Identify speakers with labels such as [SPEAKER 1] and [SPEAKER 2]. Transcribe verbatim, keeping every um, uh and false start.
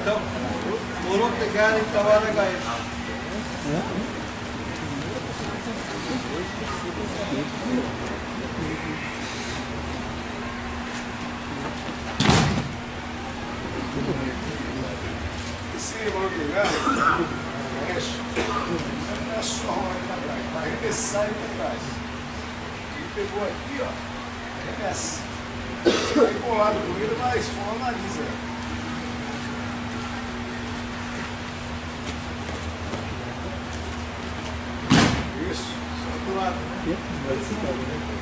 [SPEAKER 1] então. Morou pegar em Tawara Gaia.
[SPEAKER 2] Esse morro pegar, mexe, não é só aqui atrás, vai arremessar ele para trás. Ele pegou aqui, ó, arremessa. Você vai colado com ele, mas foi uma nariz, né? Isso, só do lado, né?